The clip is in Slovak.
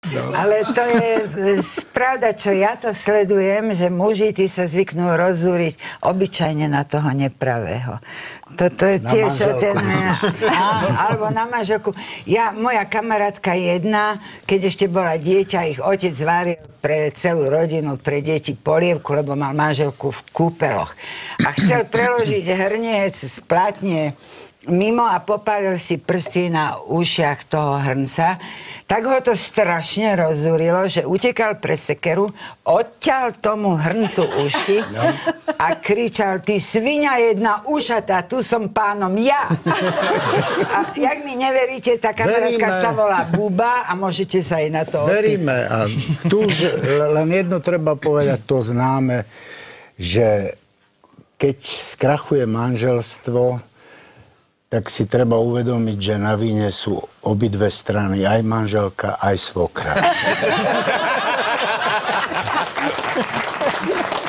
Ale to je pravda, čo ja to sledujem, že muži tí sa zvyknú rozúriť obyčajne na toho nepravého. To je tiež ten... Alebo na manželku. Moja kamarátka jedna, keď ešte bola dieťa, ich otec varil pre celú rodinu, pre deti polievku, lebo mal manželku v kúpeloch. A chcel preložiť hrniec z platne mimo a popálil si prsty na ušiach toho hrnca. Tak ho to strašne rozúrilo, že utekal pre sekeru, odťal tomu hrncu uši a kričal: ty svinia jedna ušatá, tu som pánom ja. A jak mi neveríte, tá kamarátka sa volá Buba a môžete sa aj na to opýtať. Veríme. A tu len jedno treba povedať, to známe, že keď skrachuje manželstvo, tak si treba uvedomiť, že na víne sú obidve strany, aj manželka, aj svokra.